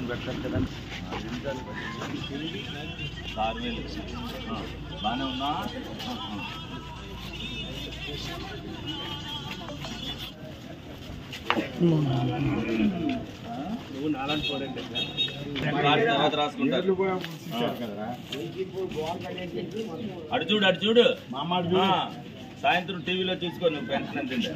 పెట్టాలి కదండి. 6,000 బాగానే ఉన్నా. నువ్వు నాలుగు చూడండి తర్వాత రాసుకుంటారు. అటు చూడు సాయంత్రం టీవీలో చూసుకో నువ్వు పెన్షన్ ఎంత.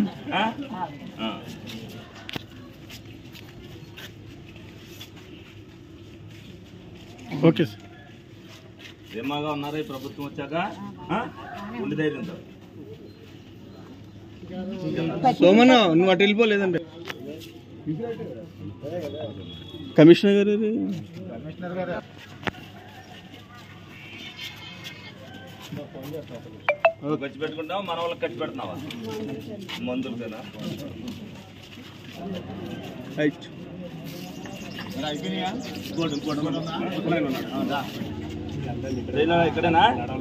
Okay sir. ధీమాగా ఉన్నారా ఈ ప్రభుత్వం వచ్చాక? ఉండి ధైర్యంతో. సోమన్న నువ్వు అటు వెళ్ళిపోలేదండి. కమిషనర్ గారు ఖర్చు పెట్టుకుంటావా మన వాళ్ళకి ఖర్చు పెడుతున్నావా మందులకేనా? ఇక్కడేనా?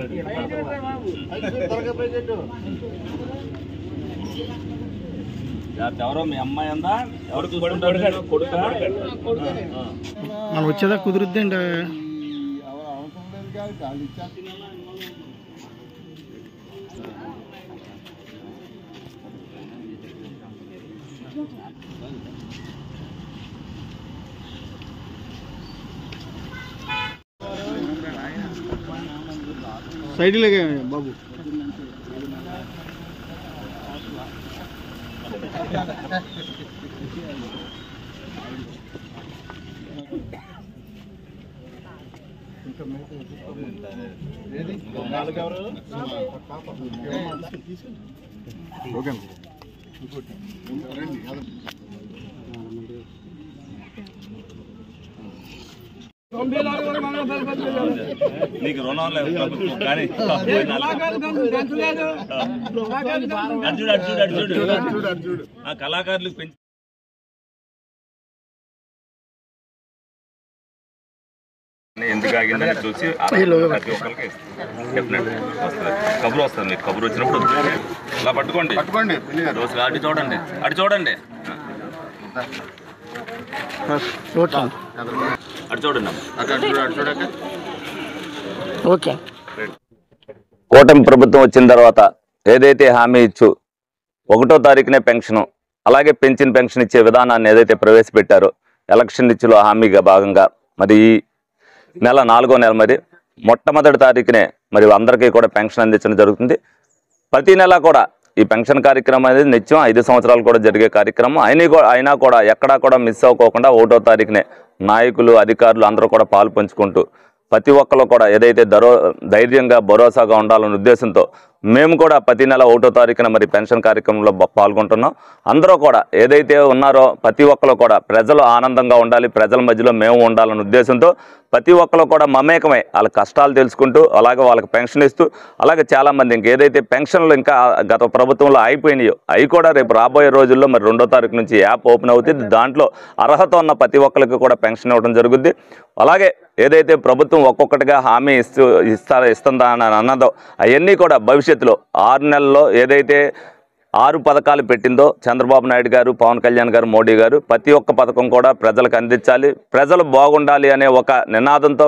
ఎవరో మీ అమ్మాయి అందా? ఎవరు చూసుకుంటారు? కొడుకా? మనం వచ్చేదా కుదురుద్దండి. సైడ్ లేగా బాబు. నీకు రుణం లేదు ప్రభుత్వం కానీ చూడు ఆ కళాకారులకు పెంచి ఎందుకు ఆగిందని చూసి ప్రతి ఒక్కరికి డెఫినెట్ వస్తుంది కబురు వస్తుంది. మీకు కబురు వచ్చినప్పుడు అలా పట్టుకోండి రోజు అటు చూడండి అటు చూడండి అటు చూడండి ఓకే. కూటమి ప్రభుత్వం వచ్చిన తర్వాత ఏదైతే హామీ ఇచ్చు 1వ తారీఖునే పెన్షన్ అలాగే పెన్షన్ ఇచ్చే విధానాన్ని ఏదైతే ప్రవేశపెట్టారో ఎలక్షన్ ఇచ్చులో హామీగా భాగంగా మరి ఈ నెల 4వ నెల మరి మొట్టమొదటి తారీఖునే మరి అందరికీ కూడా పెన్షన్ అందించడం జరుగుతుంది. ప్రతి నెల కూడా ఈ పెన్షన్ కార్యక్రమం అనేది నిత్యం 5 సంవత్సరాలు కూడా జరిగే కార్యక్రమం. అయినా కూడా ఎక్కడా కూడా మిస్ అవ్వకోకుండా 1వ తారీఖునే నాయకులు అధికారులు అందరూ కూడా పాలు పంచుకుంటూ ప్రతి ఒక్కరు కూడా ఏదైతే ధైర్యంగా భరోసాగా ఉండాలనే ఉద్దేశంతో మేము కూడా ప్రతి నెల 1వ తారీఖున మరి పెన్షన్ కార్యక్రమంలో పాల్గొంటున్నాం. అందరూ కూడా ఏదైతే ఉన్నారో ప్రతి ఒక్కరు కూడా ప్రజలు ఆనందంగా ఉండాలి, ప్రజల మధ్యలో మేము ఉండాలనే ఉద్దేశంతో ప్రతి ఒక్కరు కూడా మమేకమై వాళ్ళ కష్టాలు తెలుసుకుంటూ అలాగే వాళ్ళకి పెన్షన్ ఇస్తూ అలాగే చాలామంది ఇంకేదైతే పెన్షన్లు ఇంకా గత ప్రభుత్వంలో అయిపోయినాయో అవి కూడా రేపు రాబోయే రోజుల్లో మరి 2వ తారీఖు నుంచి యాప్ ఓపెన్ అవుతుంది. దాంట్లో అర్హత ఉన్న ప్రతి ఒక్కరికి కూడా పెన్షన్ ఇవ్వడం జరుగుద్ది. అలాగే ఏదైతే ప్రభుత్వం ఒక్కొక్కటిగా హామీ ఇస్తుందా అని అన్నదో అవన్నీ కూడా భవిష్యత్తులో 6 నెలల్లో ఏదైతే 6 పథకాలు పెట్టిందో చంద్రబాబు నాయుడు గారు, పవన్ కళ్యాణ్ గారు, మోడీ గారు ప్రతి ఒక్క పథకం కూడా ప్రజలకు అందించాలి, ప్రజలు బాగుండాలి అనే ఒక నినాదంతో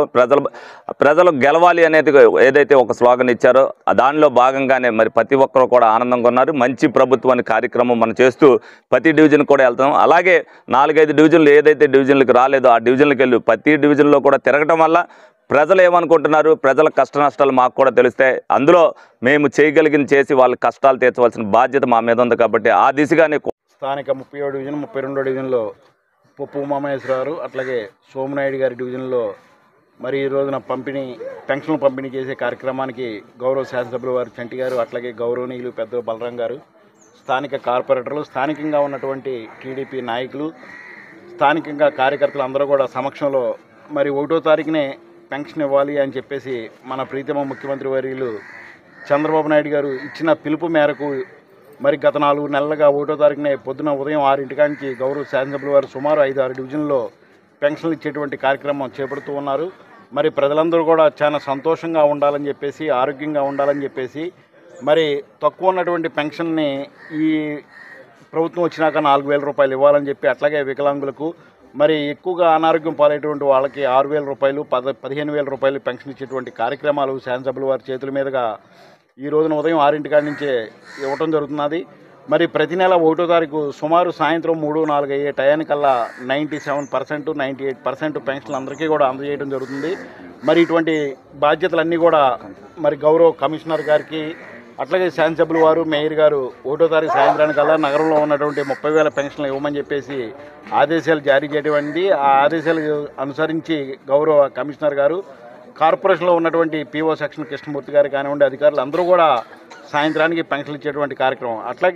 ప్రజలు గెలవాలి అనేది ఏదైతే ఒక స్లోగన్ ఇచ్చారో దానిలో భాగంగానే మరి ప్రతి ఒక్కరు కూడా ఆనందంగా ఉన్నారు. మంచి ప్రభుత్వాన్ని కార్యక్రమం మనం చేస్తూ ప్రతి డివిజన్ కూడా వెళ్తాం. అలాగే 4-5 డివిజన్లు ఏదైతే డివిజన్లకు రాలేదో ఆ డివిజన్లకు వెళ్ళి ప్రతి డివిజన్లో కూడా తిరగటం వల్ల ప్రజలు ఏమనుకుంటున్నారు, ప్రజల కష్ట నష్టాలు మాకు కూడా తెలిస్తే అందులో మేము చేయగలిగింది చేసి వాళ్ళ కష్టాలు తీర్చవలసిన బాధ్యత మా మీద ఉంది. కాబట్టి ఆ దిశగానే స్థానిక 37 డివిజన్ 32 డివిజన్లో పొప్పు ఉమామహేశ్వరరావు అట్లాగే సోమనాయుడు గారి డివిజన్లో మరి ఈ రోజున పెన్షన్లు పంపిణీ చేసే కార్యక్రమానికి గౌరవ శాసనసభ్యులు వారు చంటి గారు అట్లాగే గౌరవనీయులు పెద్ద బలరాం గారు, స్థానిక కార్పొరేటర్లు, స్థానికంగా ఉన్నటువంటి టీడీపీ నాయకులు, స్థానికంగా కార్యకర్తలు అందరూ కూడా సమక్షంలో మరి 1వ తారీఖునే పెన్షన్ ఇవ్వాలి అని చెప్పేసి మన ప్రీతమ ముఖ్యమంత్రి వర్యులు చంద్రబాబు నాయుడు గారు ఇచ్చిన పిలుపు మేరకు మరి గత 4 నెలలుగా 1వ తారీఖునే పొద్దున ఉదయం 6 నుంచి గౌరవ శాసనసభ్యుల వారు సుమారు 5-6 డివిజన్లో పెన్షన్లు ఇచ్చేటువంటి కార్యక్రమం చేపడుతూ ఉన్నారు. మరి ప్రజలందరూ కూడా చాలా సంతోషంగా ఉండాలని చెప్పేసి, ఆరోగ్యంగా ఉండాలని చెప్పేసి మరి తక్కువ ఉన్నటువంటి పెన్షన్ని ఈ ప్రభుత్వం వచ్చినాక 4,000 రూపాయలు ఇవ్వాలని చెప్పి, అట్లాగే వికలాంగులకు మరి ఎక్కువగా అనారోగ్యం పాలైనటువంటి వాళ్ళకి 6,000 రూపాయలు 15,000 రూపాయలు పెన్షన్ ఇచ్చేటువంటి కార్యక్రమాలు శాసనసభ్యుల వారి చేతుల మీదుగా ఈ రోజున ఉదయం 6 కాడి నుంచే ఇవ్వటం జరుగుతున్నది. మరి ప్రతి నెల 1వ తారీఖు సుమారు సాయంత్రం 3-4 అయ్యే టయానికల్లా 97%, 98% పెన్షన్లు అందరికీ కూడా అందజేయడం జరుగుతుంది. మరి ఇటువంటి బాధ్యతలన్నీ కూడా మరి గౌరవ కమిషనర్ గారికి అట్లాగే శాసనసభ్యుల వారు మేయర్ గారు 1వ తారీఖు సాయంత్రానికల్లా నగరంలో ఉన్నటువంటి 30,000 పెన్షన్లు ఇవ్వమని చెప్పేసి ఆదేశాలు జారీ చేయడం అయింది. ఆ ఆదేశాలు అనుసరించి గౌరవ కమిషనర్ గారు కార్పొరేషన్లో ఉన్నటువంటి పిఓ సెక్షన్ కృష్ణమూర్తి గారు కానివ్వండి, అధికారులు అందరూ కూడా సాయంత్రానికి పెన్షన్లు ఇచ్చేటువంటి కార్యక్రమం. అట్లాగే